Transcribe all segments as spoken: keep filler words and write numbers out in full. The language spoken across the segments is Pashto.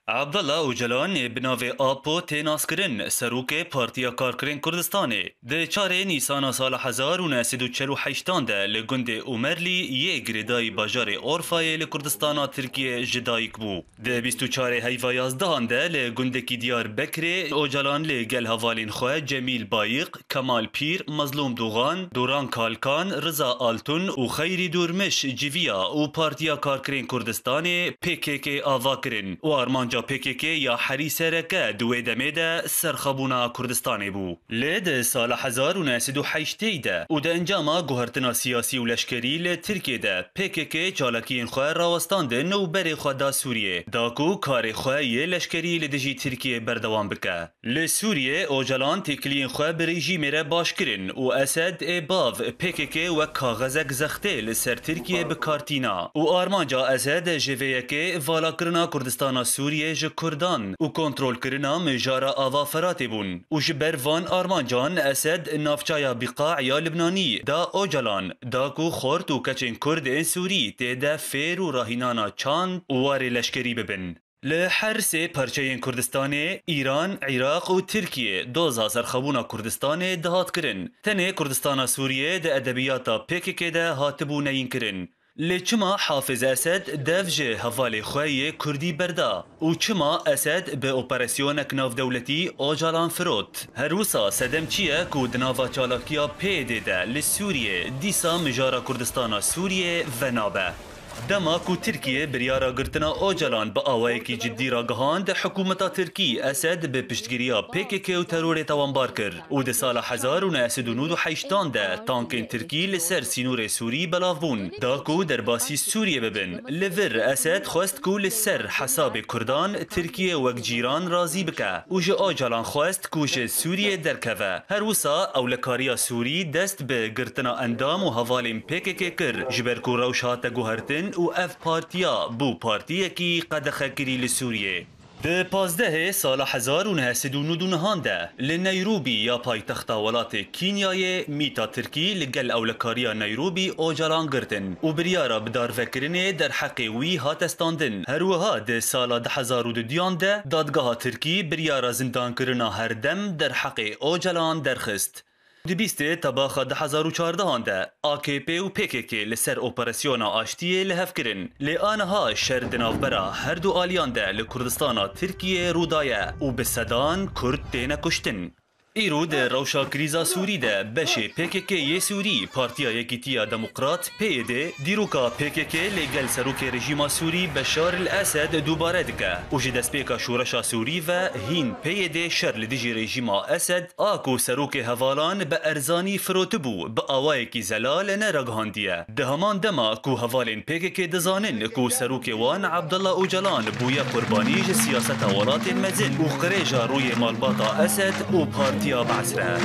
عبدالله اوجلان بناوی آپو تیناسکرین سروک پارتیا کارکرین کردستانه ده چاره نیسان سال هزار و نهصد و چهل و هشت ده لگند اومرلی یه گریدای باجار اورفای لکردستانا ترکیه جدایک بو ده بیست و چهار هیوا یازده ده لگند کی دیار بکری اوجلان لگل هوالین خواه جمیل بایق کمال پیر مظلوم دوغان دوران کالکان رضا آلتون و خیری دورمش جیویا و پارتیا کارکرین کردستانه پی کی کی آوا کرن و آرمانجا پی کی کی یا حریس رکه دوی دمه ده سرخبونا کردستانی بو لید سال هزار و نهصد و هشت ده و ده انجاما گوهرتنا سیاسی و لشکری لترکیه ده پی کی کی چالکین خواه راوستان ده نو بر خواه دا سوریه داکو کار خواه یه لشکری لدجی ترکیه بردوان بکه لسوریه اوجلان تکلین خواه برژیم را باش کرن و اسد ای باو پی کی کی و کاغذک زخته لسر ترکیه بکارتینا و آرمانجا اسد جویه که والا کرنا کردستان سوریه ج کردان و کنترول کرنا مجارا آوا فرات بون و جبر وان آرمانجان اسد نافچایا بقاع یا لبنانی دا اوجلان داکو خورت و کچن کرد این سوری تیده فیر و راهینانا چاند و وار لشکری ببن لحر سه پرچین کردستان ایران، عراق و ترکیه دوزا سرخبونا کردستان دهات کرن تنه کردستان سوریه ده ادبیاتا پی کی کی ده هاتبو نین کرن لچما حافظ اسد دفج حوال خواه کردی بردا و چما اسد به اپراسیونک ناو دولتی اوجالان فروت هروسا سدم چیه که دناوا چالاکیا پیده ده لسوریه دیسا مجارا کردستان سوریه و نابه دما کو ترکیه بریارا گرتنا اوجلان با آوائي کی جدی را گهاند حکومتا ترکی اسد به پشتگیریا پی کی کی و ترور توانبار کر و ده سال هزار و نهصد و نود و هشت ده تانکین ترکی لسر سینور سوری بلاف بون دا کو در باسی سوریه ببن لور اسد خواست کو لسر حساب کردان ترکیه وک جیران رازی بکه و جه اوجلان خواست کوش سوریه درکوه هروسا اولکاریا سوری دست به گرتنا اندام و حوالین پی کی کی کر جبر کو روشات گوهرتن و اف پارتیا بو پارتیه کی قد خکری لسوریه ده پازده سال هزار و نهصد و نود و نه ده لنیروبی یا پایتخت ولات کینیای میتا ترکی لگل اولکاریا نیروبی اوجلان گرتن و بریارا بدار فکرنه در حق وی هات استاندن هروها ده سال ده هزار و دو ده دادگاه ترکی بریارا زندان کرنا هر دم در حق اوجلان درخست دی بیسته تباخا ده هزار و چهارده ده آ کی پی و پی کی کی لسر اپراسیونا آشتیه لحف کرن لی آنها شر دنافبرا هر دو آلیان ده لکردستانا ترکیه رودایه و بسدان کرد تینه کشتن ایرو ده روشا کریزا سوری ده بشه پی کی کی یه سوری پارتیا یکیتیا دموکرات پی ده دیروکا پی کی کی لگل سروک رژیما سوری بشار الاسد دوباره دکه و جه دسپیکا شورشا سوری و هین پی ده شر لدیجی رژیما اسد آکو سروک هوالان به ارزانی فروتبو به آوائي کی زلال نرگهاندیه ده همان دما کو هوالین پی کی کی دزانن کو سروک وان عبدالله اوجلان بویا قربانی جه سیاست ولات المزن و خریجا روی مالباتا اسد و پارتیا بعسرها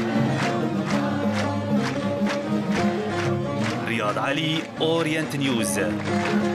رياض علي أورينت نيوز.